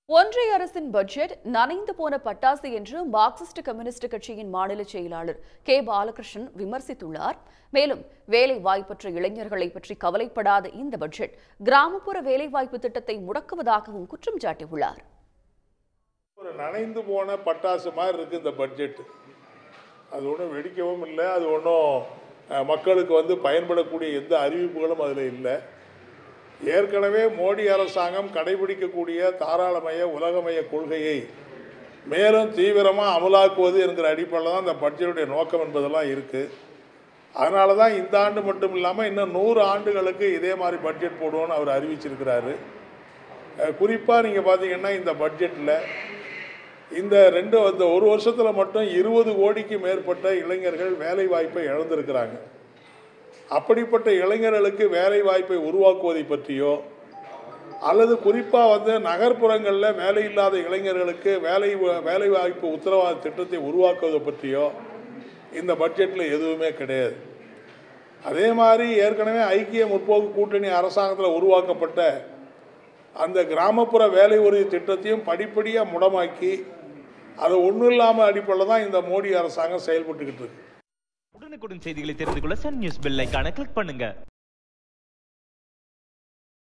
ஒன்றிய அரசின் பட்ஜெட் நனைந்து போன பட்டாசு என்று மார்க்சிஸ்ட் கம்யூனிஸ்ட் கட்சியின் மாநில செயலாளர் பாலகிருஷ்ணன் விமர்சித்துள்ளார். மேலும் வேலைவாய்ப்பற்ற இளைஞர்களை பற்றி கவலைப்படாத இந்த பட்ஜெட் கிராமப்புற வேலைவாய்ப்பு திட்டத்தை முடக்குவதாகவும் குற்றம் சாட்டியுள்ளார். ஒரு நனைந்து போன பட்டாசு மாதிரி இருக்கு இந்த பட்ஜெட். அது ஒன்றும் வெடிக்கவும் இல்லை, அது ஒன்றும் மக்களுக்கு பயன்படக்கூடிய எந்த அறிவிப்புகளும் அதில் இல்லை. ஏற்கனவே மோடி அரசாங்கம் கடைபிடிக்கக்கூடிய தாராளமய உலகமய கொள்கையை மேலும் தீவிரமாக அமலாக்குவது என்கிற அடிப்படையில் தான் இந்த பட்ஜெட்டுடைய நோக்கம் என்பதெல்லாம் இருக்குது. அதனால தான் இந்த ஆண்டு மட்டும் இல்லாமல் இன்னும் 100 ஆண்டுகளுக்கு இதே மாதிரி பட்ஜெட் போடுவோன்னு அவர் அறிவிச்சிருக்கிறாரு. குறிப்பாக நீங்கள் பார்த்தீங்கன்னா இந்த பட்ஜெட்டில் இந்த ஒரு வருஷத்தில் மட்டும் 20 கோடிக்கு மேற்பட்ட இளைஞர்கள் வேலை வாய்ப்பை இழந்திருக்கிறாங்க. அப்படிப்பட்ட இளைஞர்களுக்கு வேலை வாய்ப்பை உருவாக்குவதை பற்றியோ அல்லது குறிப்பாக நகர்ப்புறங்களில் வேலை இல்லாத இளைஞர்களுக்கு வேலை வாய்ப்பு உத்தரவாத திட்டத்தை உருவாக்குவதை பற்றியோ இந்த பட்ஜெட்டில் எதுவுமே கிடையாது. அதே மாதிரி ஏற்கனவே ஐக்கிய முற்போக்கு கூட்டணி அரசாங்கத்தில் உருவாக்கப்பட்ட அந்த கிராமப்புற வேலை உறுதி திட்டத்தையும் படிப்படியாக முடமாக்கி அது ஒன்றும் இல்லாமல் அடிப்படையில் தான் இந்த மோடி அரசாங்கம் செயல்பட்டுக்கிட்டு இருக்கு. உடனுக்குடன் செய்திகளை தெரிந்து கொள்ள சன் நியூஸ் பெல் ஐகானை கிளிக் பண்ணுங்க.